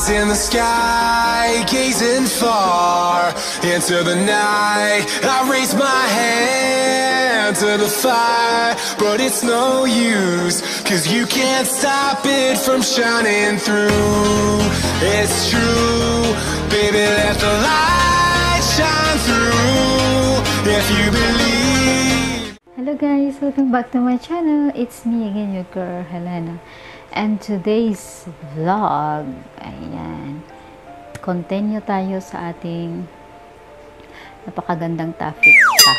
eyes in the sky, gazing far into the night. I raise my hand to the fire, but it's no use, 'cause you can't stop it from shining through. It's true, baby, let the light shine through, if you believe. Hello guys, welcome back to my channel. It's me again, your girl Helena. And today's vlog, ayan, continue tayo sa ating napakagandang topic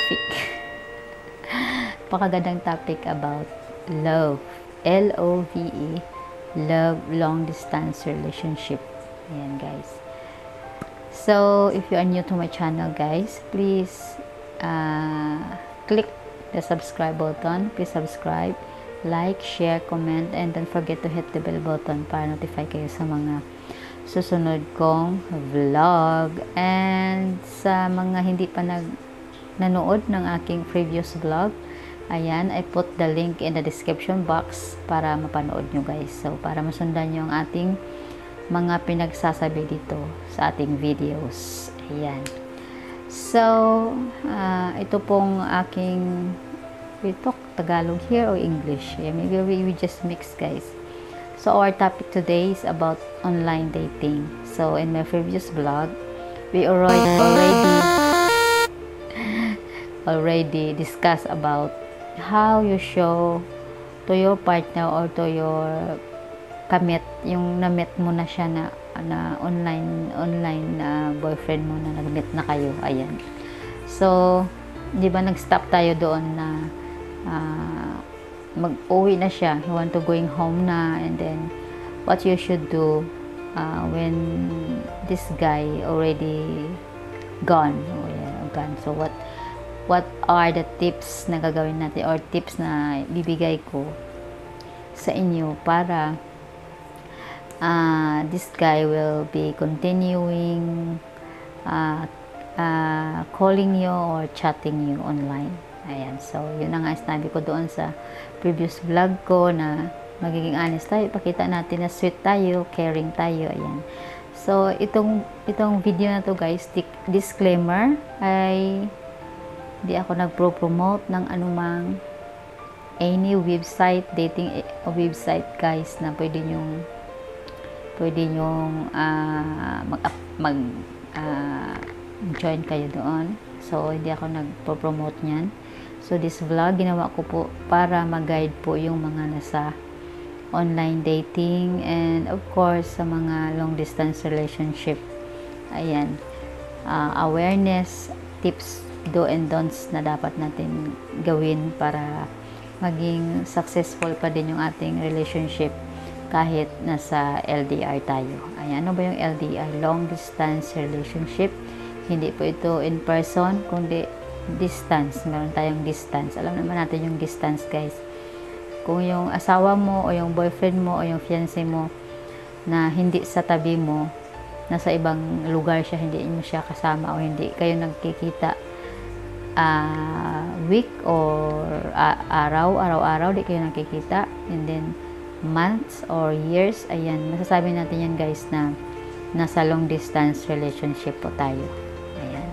napakagandang topic about love, L-O-V-E, love, long distance relationship. Ayan guys, so if you are new to my channel guys, please click the subscribe button. Please subscribe, like, share, comment, and don't forget to hit the bell button para notify kayo sa mga susunod kong vlog. And sa mga hindi pa nanood ng aking previous vlog, ayan, I put the link in the description box para mapanood nyo guys. So para masundan nyo ang ating mga pinagsasabi dito sa ating videos. Ayan. So ito pong aking we talk Tagalog here or English. Yeah, maybe we just mix guys. So our topic today is about online dating. So in my previous vlog, we already discussed about how you show to your partner or to your kamit, yung na-meet mo na siya na online boyfriend mo na nag-meet na kayo. Ayan. So, di ba nag-stop tayo doon na mag-uwi na siya, he want to going home na, and then what you should do when this guy already gone. So what are the tips na gagawin natin or tips na bibigay ko sa inyo para this guy will be continuing calling you or chatting you online. Ayan, so yun na nga sinabi ko doon sa previous vlog ko na magiging honest tayo, pakita natin na sweet tayo, caring tayo. Ayan, so itong video na to guys, disclaimer, ay di ako nagpro-promote ng anumang any website, dating website guys, na pwede nyong join kayo doon. So hindi ako nagpo-promote niyan. So this vlog ginawa ko po para mag-guide po yung mga nasa online dating and of course sa mga long distance relationship. Ayan, awareness, tips, do and don'ts na dapat natin gawin para maging successful pa din yung ating relationship kahit nasa LDR tayo. Ayan, ano ba yung LDR? Long distance relationship. Hindi po ito in person, kundi distance. Meron tayong distance. Alam naman natin yung distance guys. Kung yung asawa mo o yung boyfriend mo o yung fiancé mo na hindi sa tabi mo, nasa ibang lugar siya, hindi mo siya kasama o hindi kayo nagkikita week or araw-araw, di kayo nagkikita, and then months or years, ayan, masasabi natin yan guys na nasa long distance relationship po tayo. Ayan.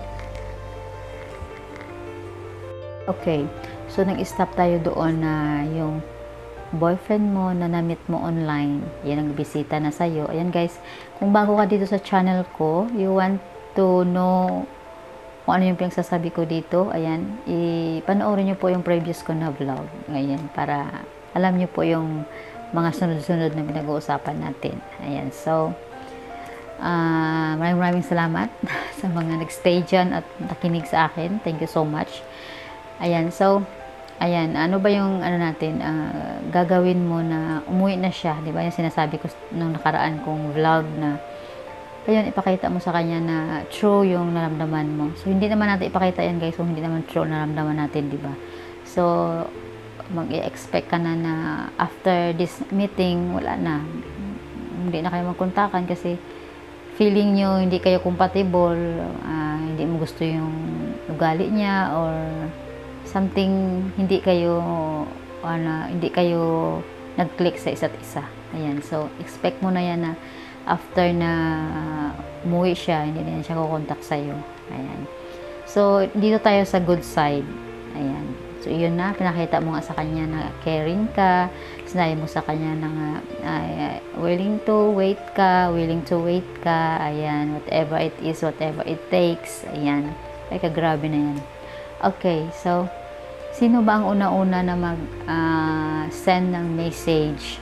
Okay, so nag-stop tayo doon na yung boyfriend mo na na-meet mo online, yan ang bisita na sa'yo. Ayan guys, kung bago ka dito sa channel ko, you want to know kung ano yung pinagsasabi ko dito, ayan, ipanoorin nyo po yung previous ko na vlog ngayon para alam nyo po yung mga sunod-sunod na pinag-uusapan natin. Ayan, so maraming salamat sa mga nag-stay dyan at nakinig sa akin. Thank you so much. Ayan, so ayan, ano ba yung ano natin, gagawin mo na umuwi na siya, di ba? Yung sinasabi ko nung nakaraan kong vlog na ayun, ipakita mo sa kanya na true yung naramdaman mo. So hindi naman natin ipakita yan guys kung hindi naman true naramdaman natin, di ba? So mag-i-expect ka na after this meeting, wala na, hindi na kayo magkontakan kasi feeling nyo hindi kayo compatible, hindi mo gusto yung ugali niya or something, hindi kayo nag-click sa isa't isa. Ayan, so expect mo na yan na after na umuwi siya, hindi na siya kukontak sa'yo. Ayan. So, dito tayo sa good side. Ayan. So, yun na, pinakita mo nga sa kanya na caring ka, sinabi mo sa kanya na willing to wait ka, ayan, whatever it is, whatever it takes, ayan. Ay, kagrabe na yan. Okay, so, sino ba ang una-una na mag-send ng message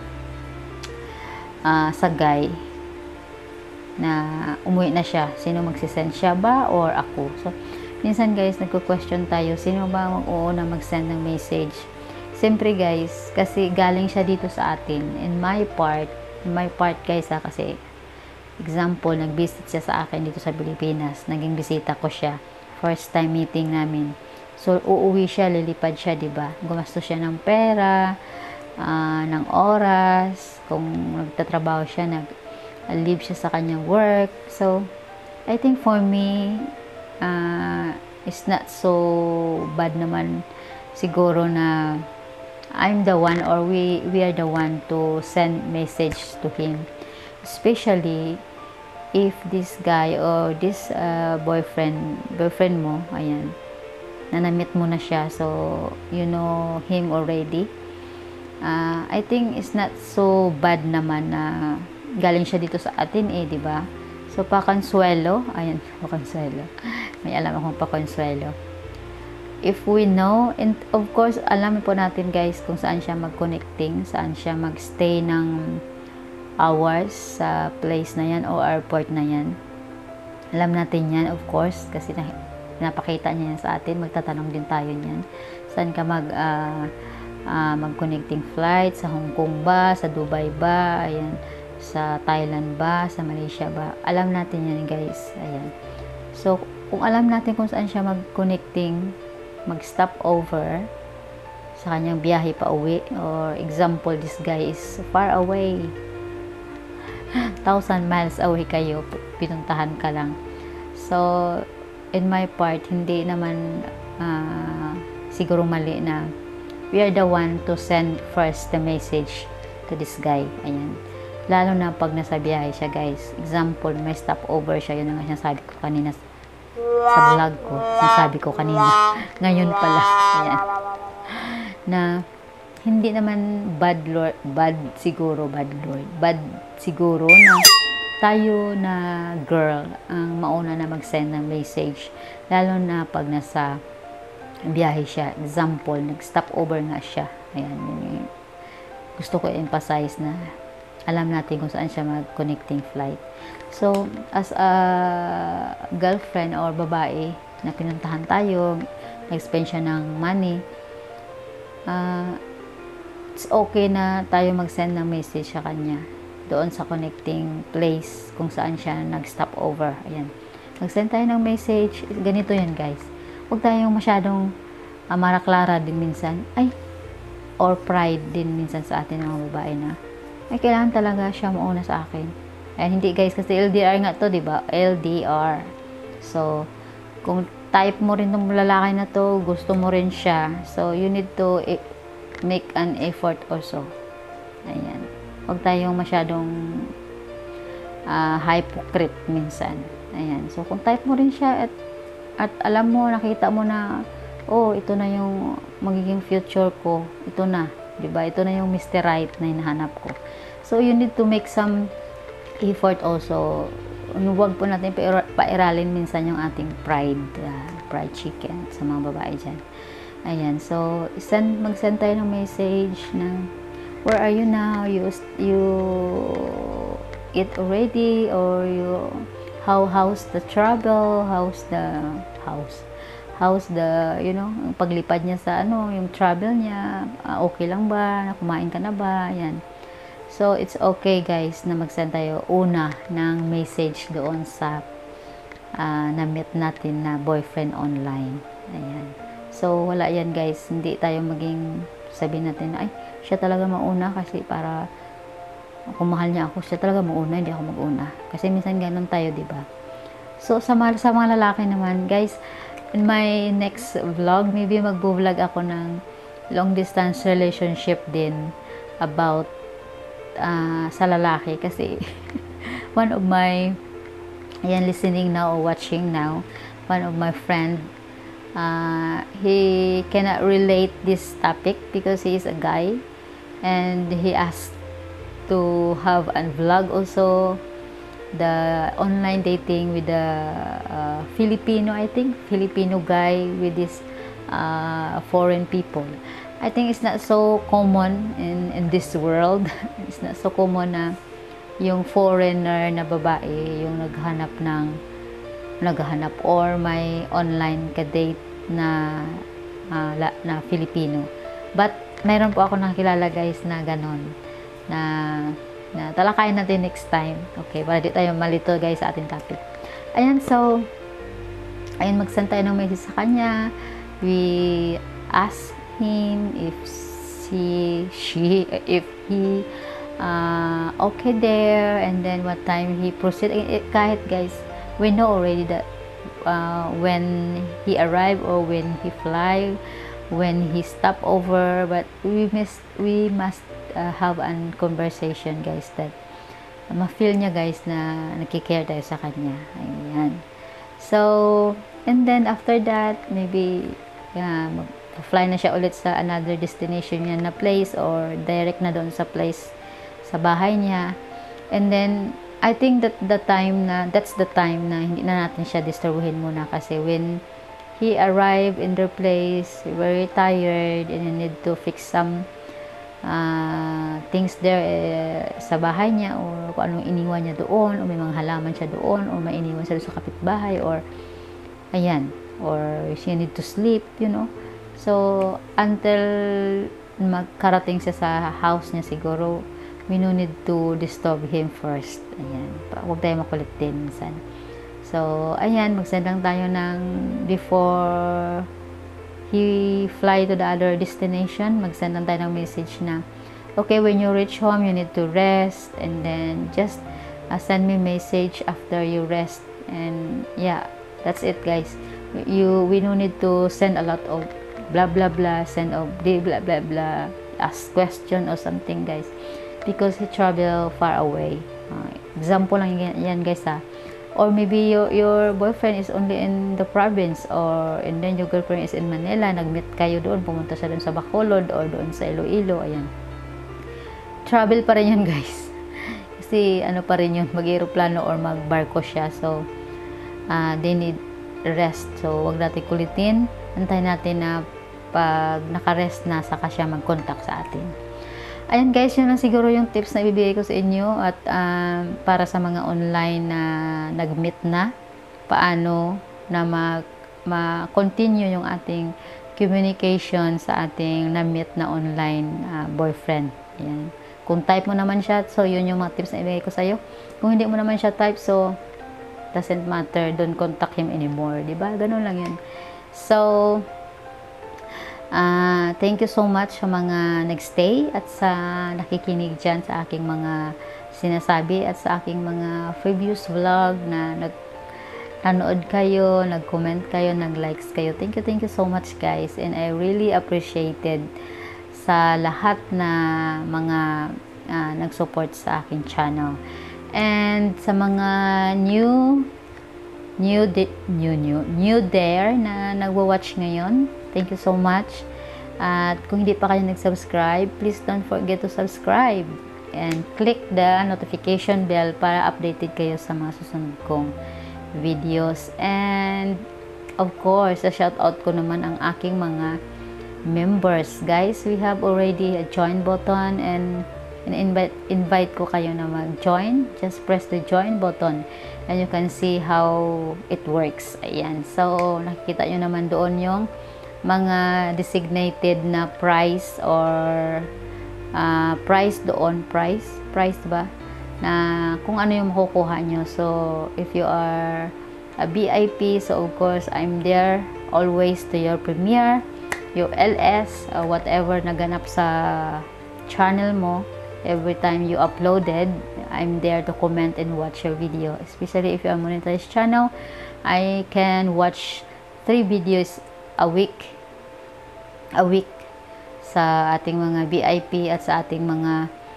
sa guy na umuwi na siya? Sino magsisend, siya ba or ako? So, minsan guys, nagko-question tayo, sino ba ang una mag-send ng message? Siyempre guys, kasi galing siya dito sa atin. In my part guys kasi example, nag-visit siya sa akin dito sa Pilipinas. Naging bisita ko siya. First time meeting namin. So, uuwi siya, lilipad siya, diba? Gumastos siya ng pera, ng oras, kung nagtatrabaho siya, nag-leave siya sa kanyang work. So, I think for me, it's not so bad naman siguro na I'm the one or we are the one to send message to him, especially if this guy or this boyfriend mo, ayan, na-meet mo na siya, so you know him already. I think it's not so bad naman na galing siya dito sa atin di ba? So, pa-consuelo. Ayan, pa-consuelo. May alam akong pa-consuelo. If we know, and of course, alam po natin guys kung saan siya mag-connecting, saan siya mag-stay ng hours sa place na yan o airport na yan. Alam natin yan, of course, kasi napakita niya yan sa atin. Magtatanong din tayo niyan. Saan ka mag-connecting flight? Sa Hong Kong ba? Sa Dubai ba? Ayan. Sa Thailand ba, sa Malaysia ba, alam natin yan guys. Ayan. So, kung alam natin kung saan siya mag-connecting, mag-stop over sa kanyang biyahe pa uwi, or example, this guy is far away, 1,000 miles away kayo, pinuntahan ka lang. So, in my part, hindi naman siguro mali na we are the one to send first the message to this guy. Ayan. Lalo na pag nasa biyahe siya guys. Example, may stopover siya. Yun ang sinasabi ko kanina sa vlog ko. Sinasabi ko kanina. Ngayon pala. Ayan. Na hindi naman bad siguro na tayo na girl ang mauna na mag-send ng message. Lalo na pag nasa biyahe siya. Example, nag-stopover nga siya. Ayan. Gusto ko emphasize na alam natin kung saan siya mag-connecting flight. So, as a girlfriend or babae na pinuntahan tayo, nag-spend siya ng money, it's okay na tayo mag-send ng message sa kanya doon sa connecting place kung saan siya nag-stop over. Ayan. Mag-send tayo ng message. Ganito yan guys. Huwag tayong masyadong maraklara din minsan. Or pride din minsan sa atin ng mga babae na kailangan talaga siya mauna sa akin. Hindi guys, kasi LDR nga to, diba? LDR. So, kung type mo rin ng lalaki na to, gusto mo rin siya. So, you need to make an effort also. Ayan. Huwag tayong masyadong hypocrite minsan. Ayan. So, kung type mo rin siya at alam mo, nakita mo na, ito na yung magiging future ko. Ito na. Diba? Ito na yung Mr. Right na hinahanap ko. So, you need to make some effort also. Huwag po natin pairalin minsan yung ating pride chicken sa mga babae dyan. Ayan. So, mag-send tayo ng message na, where are you now? You eat already? Or how's the travel? How's the, paglipad niya sa yung travel niya, okay lang ba? Kumain ka na ba? Yan. So, it's okay guys na mag-send tayo una ng message doon sa na-meet natin na boyfriend online. Ayan. So, wala yan guys. Hindi tayo maging sabihin natin na, siya talaga mauna kasi para kung mahal niya ako, siya talaga mauna, hindi ako mag-una. Kasi minsan ganun tayo, diba? So, sa mga lalaki naman, guys, in my next vlog, maybe mag-vlog ako ng long distance relationship din about sa lalaki kasi one of my listening now or watching now, one of my friend, he cannot relate this topic because he is a guy, and he asked to have a vlog also, the online dating with the Filipino, I think Filipino guy with this foreign people. I think it's not so common in this world. It's not so common na yung foreigner na babae yung naghahanap or may online ka-date na Filipino. But mayroon po ako nakilala guys na ganon, na talakayin natin next time. Okay, para di tayo malito guys sa ating topic. Ayan, so ayun, mag-send tayo ng message sa kanya. We ask him if he okay there, and then what time he proceed. Kahit guys, we know already that when he arrive or when he fly, when he stop over, but we must have an conversation guys, that ma-feel niya guys na nakikare tayo sa kanya. Ayan. So, and then after that, maybe fly na siya ulit sa another destination niya na place, or direct na doon sa place sa bahay niya. And then I think that's the time na hindi na natin siya disturbuhin muna, kasi when he arrived in their place, very tired, and he need to fix some things there sa bahay niya, or kung anong iniwan niya doon, o may mga halaman siya doon, or may iniwan siya sa kapitbahay, or ayan, or she need to sleep, so until magkarating siya sa house niya, siguro we no need to disturb him first. Ayan, huwag tayo makulit din minsan. So ayan, mag-send lang tayo ng before he fly to the other destination, mag-send lang tayo ng message na okay, when you reach home you need to rest, and then just send me message after you rest. And yeah, that's it guys. We no need to send a lot of blah blah blah, send of blah blah blah, ask question or something guys, because he travel far away. Example lang yan guys or maybe your boyfriend is only in the province, or and then your girlfriend is in Manila, nag-meet kayo doon, pumunta siya doon sa Bacolod or doon sa Iloilo. Ayan, travel pa rin yan guys, kasi ano pa rin yun, mag-aeroplano or mag-barko siya. So they need rest, so wag natin kulitin, antayin natin na pag naka-rest na saka siya mag-contact sa atin. Ayan guys, yun lang siguro yung tips na ibibigay ko sa inyo, at para sa mga online na nag-meet na, paano na ma-continue yung ating communication sa ating na-meet na online boyfriend. Ayan. Kung type mo naman siya, so yun yung mga tips na ibigay ko sa iyo. Kung hindi mo naman siya type, so doesn't matter, don't contact him anymore, diba? Ganun lang yun. So thank you so much sa mga nagstay at sa nakikinig dyan sa aking mga sinasabi at sa aking mga previous vlog na nanood kayo, nag-comment kayo, nag-likes kayo. Thank you so much guys, and I really appreciated sa lahat na mga nag-support sa aking channel. And sa mga new there na nagwa-watch ngayon, thank you so much. At kung hindi pa kayo nag-subscribe, please don't forget to subscribe and click the notification bell para updated kayo sa mga susunod kong videos. And of course, shout out ko naman ang aking mga members. Guys, we have already a join button, and invite ko kayo na mag-join. Just press the join button and you can see how it works. Ayan. So, nakikita nyo naman doon yung mga designated na price or price doon. Price ba? Na kung ano yung makukuha nyo. So, if you are a VIP, so of course, I'm there always to your premiere, your LS, whatever naganap sa channel mo. Every time you uploaded, I'm there to comment and watch your video. Especially if you are monetized channel, I can watch 3 videos a week sa ating mga VIP at sa ating mga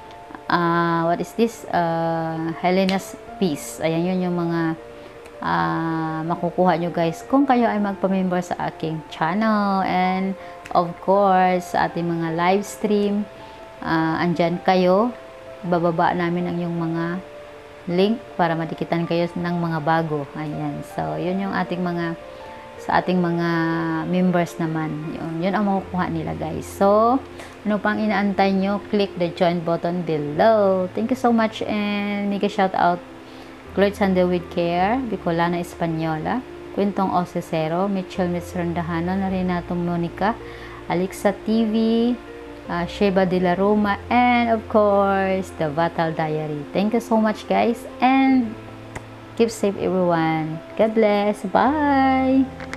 what is this? Helena's Peace. Ayan, yun yung mga makukuha nyo guys kung kayo ay magpa-member sa aking channel. And of course, sa ating mga live stream, andyan kayo. Bababa namin ang yung mga link para madikitan kayo ng mga bago. Ayan. So, yun yung ating mga sa ating mga members naman. Yun ang makukuha nila guys. So, ano pang inaantay nyo? Click the join button below. Thank you so much and mega shout out Glory Sunday with Care, Bicolana Española, Quintong Ocesero, Mitchell Mitzrandahano, Renato Monica, Alexa TV, Sheba de la Roma, and of course, the Vatal Diary. Thank you so much guys and keep safe everyone. God bless. Bye!